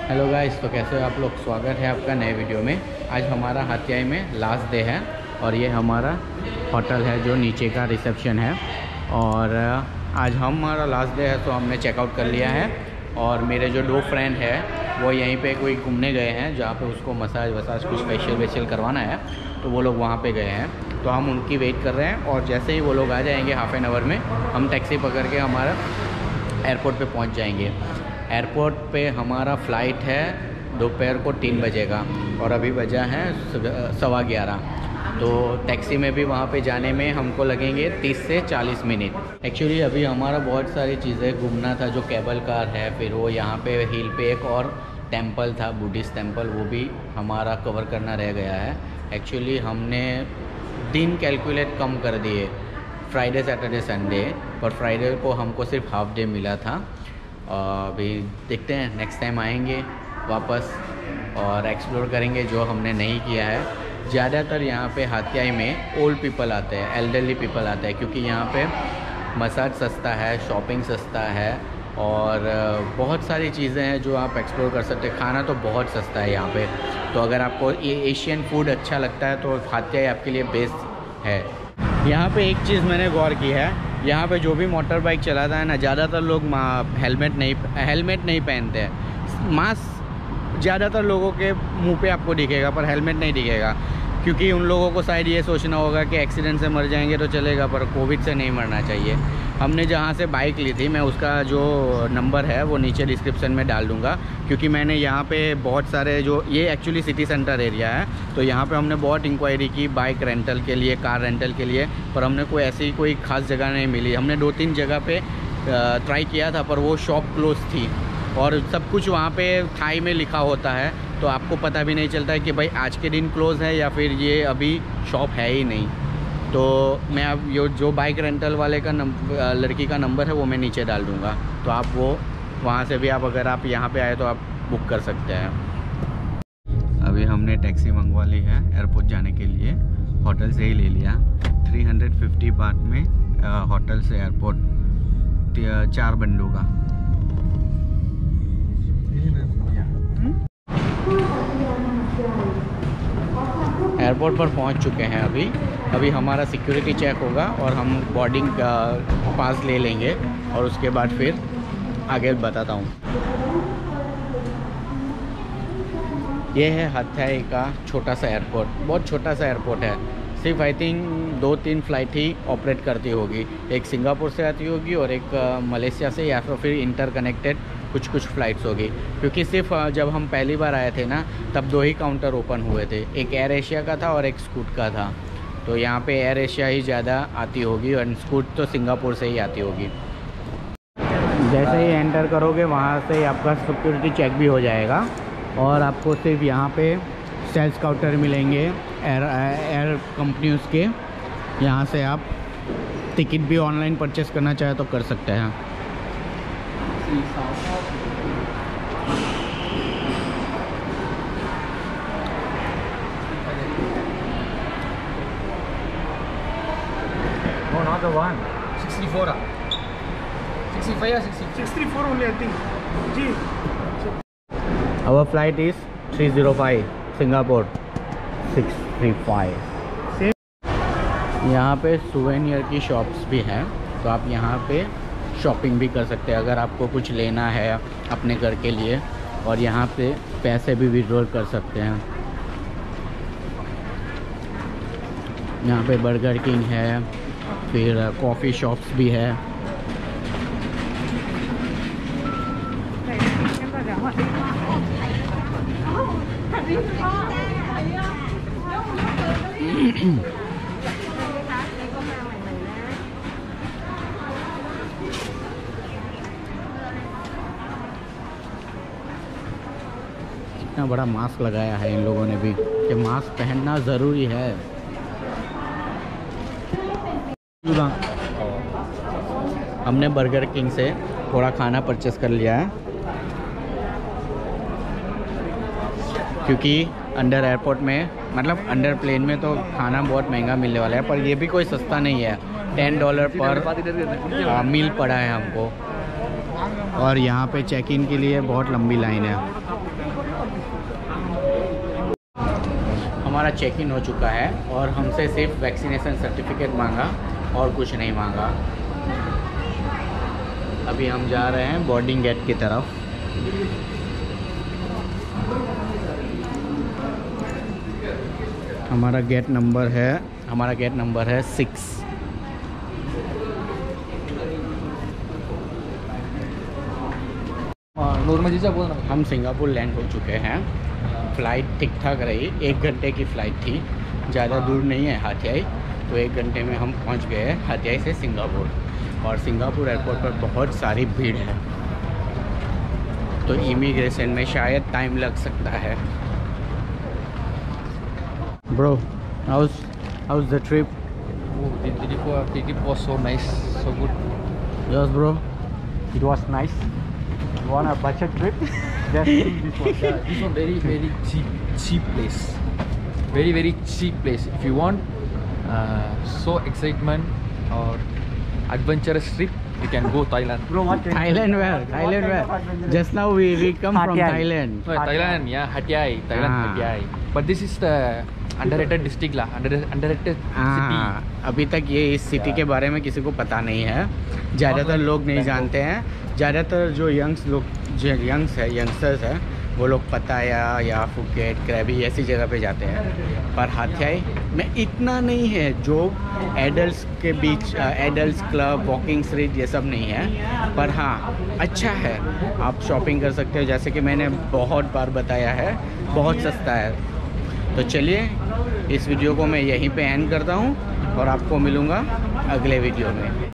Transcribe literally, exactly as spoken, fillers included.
Hello guys, तो कैसे हो आप लोग। स्वागत है आपका नए वीडियो में। आज हमारा हातियाई में लास्ट डे है और ये हमारा होटल है जो नीचे का रिसेप्शन है। और आज हमारा लास्ट डे है तो हमने चेकआउट कर लिया है। और मेरे जो दो फ्रेंड है वो यहीं पे कोई घूमने गए हैं जहाँ पे उसको मसाज वसाज कुछ फेशियल वेशियल करवाना है, तो वो लोग वहाँ पे गए हैं। तो हम उनकी वेट कर रहे हैं और जैसे ही वो लोग आ जाएंगे हाफ एन आवर में हम टैक्सी पकड़ के हमारा एयरपोर्ट पे पहुँच जाएंगे। एयरपोर्ट पे हमारा फ़्लाइट है दोपहर को तीन बजे का और अभी बजा है सवा ग्यारह। तो टैक्सी में भी वहाँ पे जाने में हमको लगेंगे तीस से चालीस मिनट। एक्चुअली अभी हमारा बहुत सारी चीज़ें घूमना था, जो केबल कार है, फिर वो यहाँ पे हिल पे एक और टेंपल था बुद्धिस्ट टेंपल, वो भी हमारा कवर करना रह गया है। एक्चुअली हमने दिन कैलकुलेट कम कर दिए, फ्राइडे सैटरडे संडे, पर फ्राइडे को हमको सिर्फ हाफ डे मिला था। अभी देखते हैं नेक्स्ट टाइम आएंगे वापस और एक्सप्लोर करेंगे जो हमने नहीं किया है। ज़्यादातर यहाँ पे हातियाई में ओल्ड पीपल आते हैं, एल्डरली पीपल आते हैं, क्योंकि यहाँ पे मसाज सस्ता है, शॉपिंग सस्ता है और बहुत सारी चीज़ें हैं जो आप एक्सप्लोर कर सकते हैं। खाना तो बहुत सस्ता है यहाँ पे। तो अगर आपको ये एशियन फूड अच्छा लगता है तो हातियाई आपके लिए बेस्ट है। यहाँ पे एक चीज़ मैंने गौर की है, यहाँ पे जो भी मोटर बाइक चलाता है ना, ज़्यादातर लोग हेलमेट नहीं हेलमेट नहीं पहनते हैं। मास्क ज़्यादातर लोगों के मुंह पे आपको दिखेगा पर हेलमेट नहीं दिखेगा, क्योंकि उन लोगों को शायद ये सोचना होगा कि एक्सीडेंट से मर जाएंगे तो चलेगा, पर कोविड से नहीं मरना चाहिए। हमने जहाँ से बाइक ली थी, मैं उसका जो नंबर है वो नीचे डिस्क्रिप्शन में डाल दूँगा, क्योंकि मैंने यहाँ पे बहुत सारे जो ये एक्चुअली सिटी सेंटर एरिया है, तो यहाँ पे हमने बहुत इंक्वायरी की बाइक रेंटल के लिए, कार रेंटल के लिए, पर हमने कोई ऐसी कोई ख़ास जगह नहीं मिली। हमने दो तीन जगह पे ट्राई किया था पर वो शॉप क्लोज थी और सब कुछ वहाँ पे थाई में लिखा होता है, तो आपको पता भी नहीं चलता है कि भाई आज के दिन क्लोज़ है या फिर ये अभी शॉप है ही नहीं। तो मैं अब यो जो बाइक रेंटल वाले का नंबर, लड़की का नंबर है वो मैं नीचे डाल दूँगा, तो आप वो वहाँ से भी आप अगर आप यहाँ पे आए तो आप बुक कर सकते हैं। अभी हमने टैक्सी मंगवा ली है एयरपोर्ट जाने के लिए, होटल से ही ले लिया। तीन सौ पचास बात में होटल से एयरपोर्ट चार बंडों का। एयरपोर्ट पर पहुंच चुके हैं। अभी अभी हमारा सिक्योरिटी चेक होगा और हम बोर्डिंग का पास ले लेंगे और उसके बाद फिर आगे बताता हूं। ये है हातियाई का छोटा सा एयरपोर्ट, बहुत छोटा सा एयरपोर्ट है। सिर्फ आई थिंक दो तीन फ़्लाइट ही ऑपरेट करती होगी, एक सिंगापुर से आती होगी और एक मलेशिया से, या तो फिर इंटरकनेक्टेड कुछ कुछ फ़्लाइट्स होगी। क्योंकि सिर्फ जब हम पहली बार आए थे ना तब दो ही काउंटर ओपन हुए थे, एक एयर एशिया का था और एक स्कूट का था। तो यहाँ पे एयर एशिया ही ज़्यादा आती होगी और स्कूट तो सिंगापुर से ही आती होगी। जैसे ही एंटर करोगे वहाँ से आपका सिक्योरिटी चेक भी हो जाएगा और आपको सिर्फ यहाँ पे सेल्स काउंटर मिलेंगे एयर एयर कंपनियों के। यहाँ से आप टिकट भी ऑनलाइन परचेस करना चाहे तो कर सकते हैं। No, not the one. sixty-four. sixty-five or sixty? sixty-four only, I think. Gee. Our flight is three oh five, Singapore six three five। यहाँ पे सुवेनियर की शॉप्स भी हैं, तो आप यहाँ पे शॉपिंग भी कर सकते हैं अगर आपको कुछ लेना है अपने घर के लिए, और यहाँ पे पैसे भी विड्रॉल कर सकते हैं। यहाँ पे बर्गर किंग है, फिर कॉफ़ी शॉप्स भी है। इतना बड़ा मास्क लगाया है इन लोगों ने भी कि मास्क पहनना ज़रूरी है। हमने बर्गर किंग से थोड़ा खाना परचेस कर लिया है, क्योंकि अंडर एयरपोर्ट में, मतलब अंडर प्लेन में तो खाना बहुत महंगा मिलने वाला है, पर ये भी कोई सस्ता नहीं है। टेन डॉलर पर मील पड़ा है हमको। और यहाँ पे चेक इन के लिए बहुत लंबी लाइन है। हमारा चेक इन हो चुका है और हमसे सिर्फ वैक्सीनेशन सर्टिफिकेट मांगा और कुछ नहीं मांगा। अभी हम जा रहे हैं बोर्डिंग गेट की तरफ। हमारा गेट नंबर है हमारा गेट नंबर है सिक्स। हम सिंगापुर लैंड हो चुके हैं। फ़्लाइट ठीक ठाक रही, एक घंटे की फ़्लाइट थी, ज़्यादा दूर नहीं है हाथियाई, तो एक घंटे में हम पहुंच गए हाथियाई से सिंगापुर। और सिंगापुर एयरपोर्ट पर बहुत सारी भीड़ है, तो इमिग्रेशन में शायद टाइम लग सकता है। Bro, how's how's the trip? Oh, the, the, trip, the trip was so nice, so good. Yes, bro. It was nice. You want a budget trip? Just this one. Yeah, this one very very cheap cheap place. Very very cheap place. If you want uh, so excitement or adventurous trip, you can go Thailand. Bro, what Thailand where? Thailand where? Just now we we come from Hat Yai. Thailand. No, Thailand, yeah, Hat Yai, Thailand, Ah. Hat Yai. But this is the underrated district lah, under underrated city. हाँ, अभी तक ये इस city के बारे में किसी को पता नहीं है, ज़्यादातर लोग नहीं जानते हैं। ज़्यादातर जो यंग्स लोग जो यंग्स है यंगस्टर्स है वो लोग पताया या फुकेट क्रैबी ऐसी जगह पे जाते हैं, पर हाथियाई में इतना नहीं है। जो एडल्ट्स के बीच एडल्ट्स क्लब, वॉकिंग स्ट्रीट ये सब नहीं है, पर हाँ अच्छा है, आप शॉपिंग कर सकते हो, जैसे कि मैंने बहुत बार बताया है, बहुत सस्ता है। तो चलिए इस वीडियो को मैं यहीं पे एंड करता हूँ और आपको मिलूँगा अगले वीडियो में।